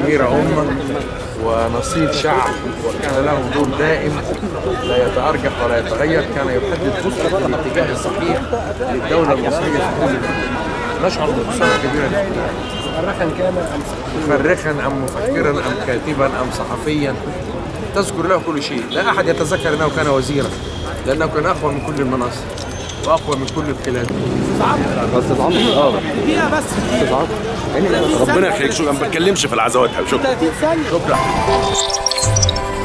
أمير أمة ونصير شعب، وكان له دور دائم لا يتأرجح ولا يتغير. كان يحدد خطة الاتجاه الصحيح للدولة المصرية في كل مكان. نشعر بخسارة كبيرة جدا. مؤرخا كان مؤرخا أم مفكرا أم كاتبا أم صحفيا، تذكر له كل شيء. لا أحد يتذكر أنه كان وزيرا، لأنه كان أقوى من كل المناصب وأقوى من كل القيادات. استاذ عمرو دقيقة بس. استاذ عمرو ربنا يخليك. شو ما بتكلمش في العزوات. شكرا. 30 ثانية. شكرا.